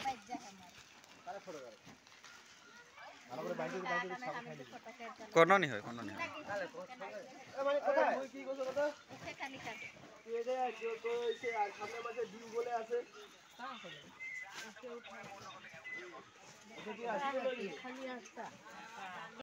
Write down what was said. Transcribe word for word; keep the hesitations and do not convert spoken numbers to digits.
কর্ণনি হয় কর্ণনি হয় মানে কথা মই কি কৈছো কথা উঠে খালি কাট তুই যে কইছে আর সামনে মাসে ডিউ বলে আছে তা হলো উঠে উঠে এটা কি আসলে খালি আসতা